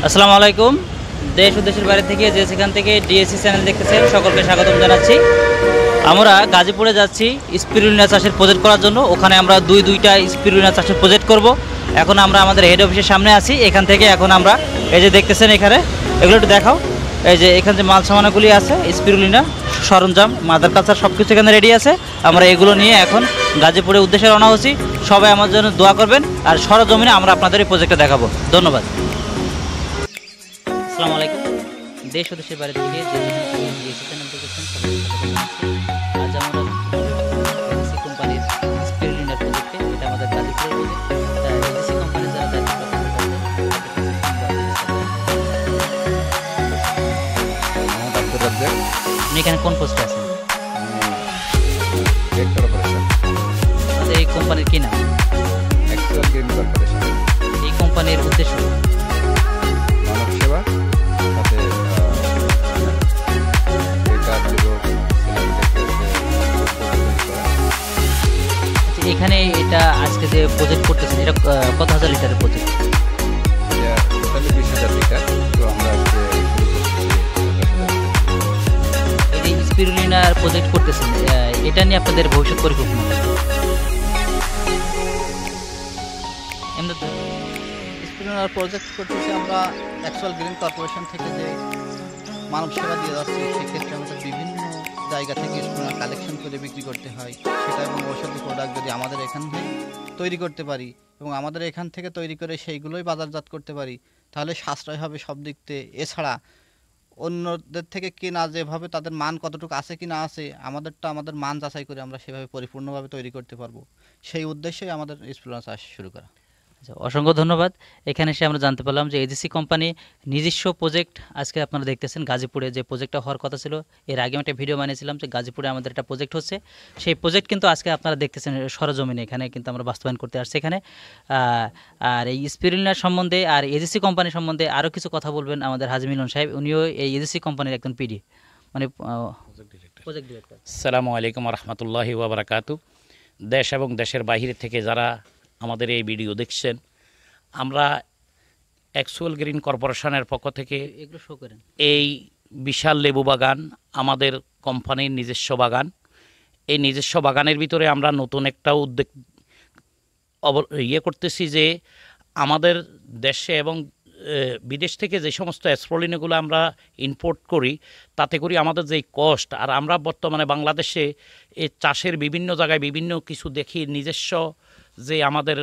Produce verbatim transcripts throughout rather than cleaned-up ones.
আসসালামু আলাইকুম। দেশ ও দেশের বাইরে থেকে যে সেখান থেকে ডিএসসি চ্যানেল দেখতেছেন সকলকে স্বাগতম জানাচ্ছি। আমরা গাজীপুরে যাচ্ছি স্পিরুলিনা চাষের প্রজেক্ট করার জন্য। ওখানে আমরা দুই দুইটা স্পিরুলিনা চাষের প্রজেক্ট করব। এখন আমরা আমাদের হেড অফিসের সামনে আছি। এখান থেকে এখন আমরা এই যে দেখতেছেন এখানে এগুলো একটু দেখাও। এই যে এখানে যে মাল সামানাগুলি আছে স্পিরুলিনা সরঞ্জাম মাদার কালচার সব কিছু এখানে রেডি আছে। আমরা এগুলো নিয়ে এখন গাজীপুরের উদ্দেশ্যে রওনা হচ্ছি। সবাই আমার জন্য দোয়া করবেন আর সরজমিনে আমরা আপনাদের এই প্রজেক্টটা দেখাবো। ধন্যবাদ। আসসালামু আলাইকুম। দেশ ও দেশের বাইরে থেকে যে ডিএসসি চ্যানেল দেখেছেন আজ আমরা এডিসি কোম্পানির স্পিরুলিনার প্রজেক্টে, এটা আমাদের গাজীপুরের প্রজেক্ট। এডিসি কোম্পানি যারা দায়িত্ব আপনি এখানে কোন পোস্টে আছেন? এই কোম্পানির কি নাম? এই কোম্পানির উদ্দেশ্য মানব সেবা, তাতে এখানে এটা আজকে যে প্রজেক্ট করতেছেন এটা কত হাজার লিটারের প্রজেক্ট? বিশ হাজার লিটার। তো আমরা এই যে স্পিরুলিনার প্রজেক্ট করতেছেন এটা নিয়ে আপনাদের ভবিষ্যৎ পরিকল্পনা? স্পিরুলিনার প্রজেক্ট করতেছি আমরা অ্যাকচুয়াল গ্রিন কর্পোরেশন থেকে যে মানব সেবা দিয়ে যাচ্ছি, সেক্ষেত্রে আমাদের বিভিন্ন জায়গা থেকে স্পিরুলিনা কালেকশন করে বিক্রি করতে হয়। সেটা এবং ঔষধি প্রোডাক্ট যদি আমাদের এখান থেকে তৈরি করতে পারি এবং আমাদের এখান থেকে তৈরি করে সেইগুলোই বাজারজাত করতে পারি, তাহলে সাশ্রয় হবে সব দিক থেকে। এছাড়া অন্যদের থেকে কেনা যেভাবে তাদের মান কতটুকু আছে কি না আছে, আমাদেরটা আমাদের মান যাচাই করে আমরা সেভাবে পরিপূর্ণভাবে তৈরি করতে পারবো। সেই উদ্দেশ্যেই আমাদের স্পিরুলিনা চাষ শুরু করা। আচ্ছা, অসংখ্য ধন্যবাদ। এখানে এসে আমরা জানতে পারলাম যে এডিসি কোম্পানি নিজস্ব প্রজেক্ট আজকে আপনারা দেখতেছেন গাজীপুরে যে প্রজেক্টটা হওয়ার কথা ছিল। এর আগে একটা ভিডিও বানিয়েছিলাম যে গাজীপুরে আমাদের একটা প্রজেক্ট হচ্ছে, সেই প্রজেক্ট কিন্তু আজকে আপনারা দেখতেছেন সরজমিনে এখানে কিন্তু আমরা বাস্তবায়ন করতে আসছি এখানে। আর এই স্পিরুলিনা সম্বন্ধে আর এডিসি কোম্পানি সম্বন্ধে আরও কিছু কথা বলবেন আমাদের হাজি মিলন সাহেব। উনিও এই এডিসি কোম্পানির একজন পিডি মানে প্রজেক্ট ডিরেক্টর। আসসালামু আলাইকুম রহমতুল্লাহি ওয়া বারাকাতু। দেশ এবং দেশের বাইরে থেকে যারা আমাদের এই ভিডিও দেখছেন, আমরা অ্যাকচুয়াল গ্রিন কর্পোরেশনের পক্ষ থেকে এগুলো শো করেন। এই বিশাল লেবু বাগান আমাদের কোম্পানির নিজস্ব বাগান। এই নিজস্ব বাগানের ভিতরে আমরা নতুন একটা উদ্যোগ ইয়ে করতেছি যে আমাদের দেশে এবং বিদেশ থেকে যে সমস্ত স্পিরুলিনাগুলো আমরা ইম্পোর্ট করি, তাতে করি আমাদের যেই কষ্ট, আর আমরা বর্তমানে বাংলাদেশে এই চাষের বিভিন্ন জায়গায় বিভিন্ন কিছু দেখি, নিজস্ব যে আমাদের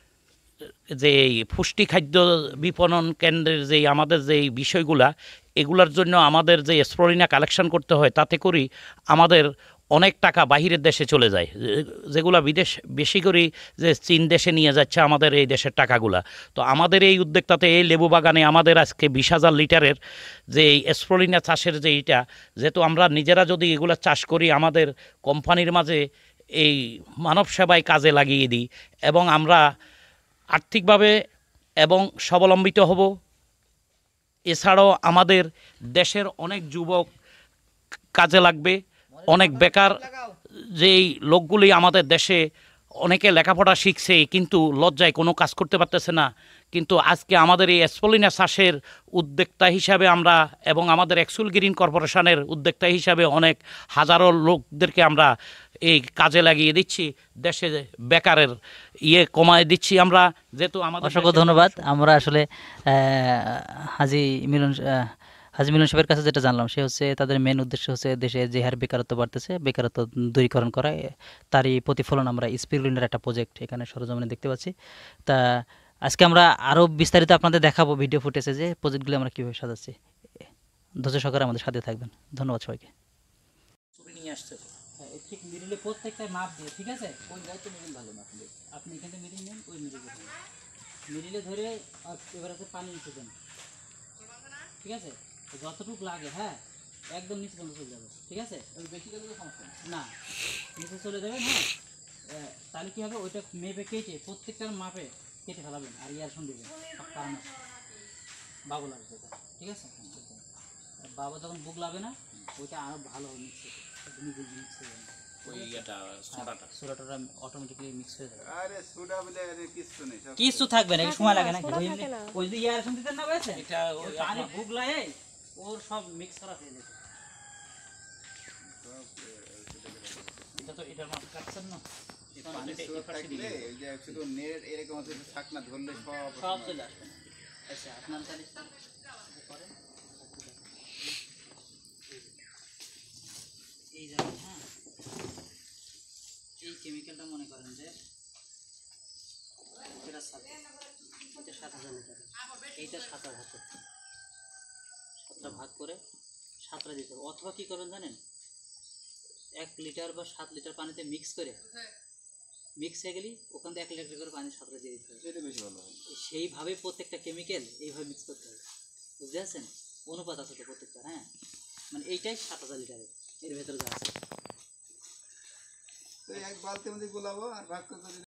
যে পুষ্টি খাদ্য বিপণন কেন্দ্রের যেই আমাদের যেই বিষয়গুলা, এগুলার জন্য আমাদের যে স্পিরুলিনা কালেকশন করতে হয়, তাতে করি আমাদের অনেক টাকা বাহিরের দেশে চলে যায়, যেগুলা বিদেশ বেশি করে যে চীন দেশে নিয়ে যাচ্ছে আমাদের এই দেশের টাকাগুলা। তো আমাদের এই উদ্যোগটাতে এই লেবু বাগানে আমাদের আজকে বিশ হাজার লিটারের যে স্পিরুলিনা চাষের যে এইটা, যেহেতু আমরা নিজেরা যদি এগুলা চাষ করি, আমাদের কোম্পানির মাঝে এই মানব সেবায় কাজে লাগিয়ে দিই এবং আমরা আর্থিকভাবে এবং স্বাবলম্বিত হব। এছাড়াও আমাদের দেশের অনেক যুবক কাজে লাগবে, অনেক বেকার যেই লোকগুলি আমাদের দেশে অনেকে লেখাপড়া শিখছে কিন্তু লজ্জায় কোনো কাজ করতে পারতেছে না, কিন্তু আজকে আমাদের এই স্পিরুলিনা চাষের উদ্যোক্তা হিসাবে আমরা এবং আমাদের অ্যাকচুয়াল গ্রিন কর্পোরেশনের উদ্যোক্তা হিসাবে অনেক হাজারো লোকদেরকে আমরা এই কাজে লাগিয়ে দিচ্ছি, দেশে বেকারের ইয়ে কমায় দিচ্ছি আমরা। যেহেতু আমাদের অসংখ্য ধন্যবাদ। আমরা আসলে হাজি মিলন হাজি মিলন সাহেবের কাছে যেটা জানলাম, সে হচ্ছে তাদের মেন উদ্দেশ্য হচ্ছে দেশে যে হারে বেকারত্ব বাড়তেছে, বেকারত্ব দূরীকরণ করা, তারই প্রতিফলন আমরা স্পিরুলিনার একটা প্রজেক্ট এখানে সরজমিনে দেখতে পাচ্ছি। তা আজকে আমরা আরও বিস্তারিত আপনাদের দেখাবো ভিডিও ফুটেজে যে প্রজেক্টগুলো আমরা কীভাবে সাজাচ্ছি। ধৈর্য সহকারে আমাদের সাথে থাকবেন। ধন্যবাদ সবাইকে। নিয়ে আসছে ঠিক মিডিলে প্রত্যেকটা মাপ দিয়ে, ঠিক আছে? কোন জায়গায় মিডিল ভালো মাপ দিয়ে আপনি এখানে মিডিল নেন, ওই মিডিলে মিডিলে ধরে এবার আছে পানি নিচে দেন, ঠিক আছে? যতটুকু লাগে, হ্যাঁ, একদম নিচে পর্যন্ত চলে যাবে, ঠিক আছে? বেশি গেলে সমস্যা না, নিচে চলে যাবেন। হ্যাঁ, তাহলে কী হবে, ওইটা মেপে কেটে প্রত্যেকটার মাপে কেটে ফেলাবেন আর ইয়ার শুন দেবেন কারণ বাবু লাগবে, ঠিক আছে? বাবা যখন বুক লাগবে না, ওইটা আরও ভালো হবে, নিচ্ছে নিজে নিচ্ছে। ওই ইয়েটা সোডাটা সোডাটা অটোমেটিক্যালি মিক্স হয়ে যাবে, আরে সুডা বলে আরে কিছু নেই সব কিছু থাকবে না, একটু সময় লাগে না, সোডা ওই থাকে না। ওই যে ইয়ারেশন দিতেন না বলেছে এটা ওই ওই পানি আপনার- ভুগলায় ওর সব মিক্স করা হয়ে যেত। এটা তো এটার মাথা কাটছেন না পানি সুর থাকলে ওই যে শুধু নেট এরকম আছে থাকনা ধরলে সব সব চলে আসবে না। আচ্ছা আপনার তাহলে করেন এই যেমন, হ্যাঁ এই কেমিক্যালটা মনে করেন যে এটা সাত এটা সাত হাজার লিটার, এইটা সাতটা ভাগ করতে হবে। সাতটা ভাগ করে সাতটা দিতে হবে, অথবা কী করবেন জানেন, এক লিটার বা সাত লিটার পানিতে মিক্স করে মিক্স হয়ে গেলেই ওখান থেকে এক লিটার করে পানি সাতটা দিয়ে দিতে হবে। সেটা বেশি ভালো হয়। সেইভাবে প্রত্যেকটা কেমিক্যাল এইভাবে মিক্স করতে হবে, বুঝতে পারছেন? অনুপাত আছে তো প্রত্যেকটা, হ্যাঁ মানে এইটাই সাত হাজার লিটারের, এর ভেতরে যা আছে তো এক বালতির মধ্যে গোলাবো আর ভাগ করে